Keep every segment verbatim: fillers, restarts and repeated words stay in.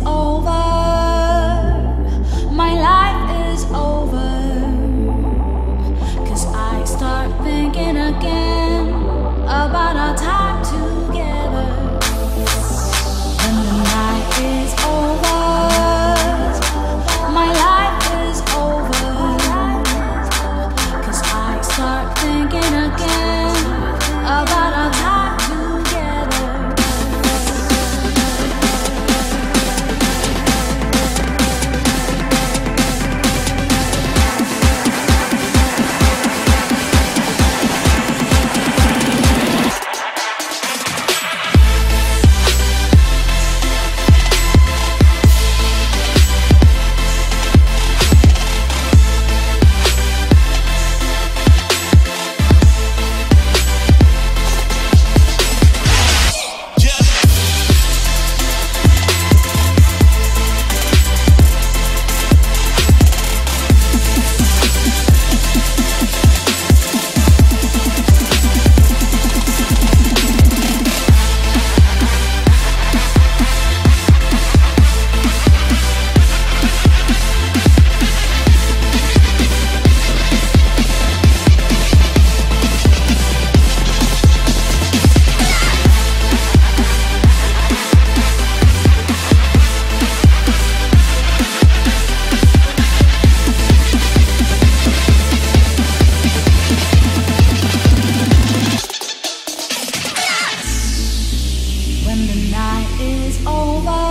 over. My life is over. 'Cause I start thinking again about our time together. When the night is over, my life is over. 'Cause I start thinking again about our time together. When the night is over,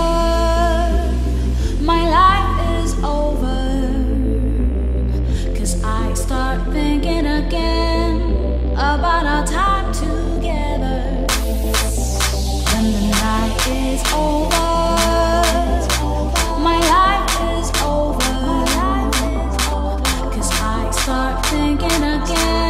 my life is over. 'Cause I start thinking again about our time together. When the night is over, my life is over. 'Cause I start thinking again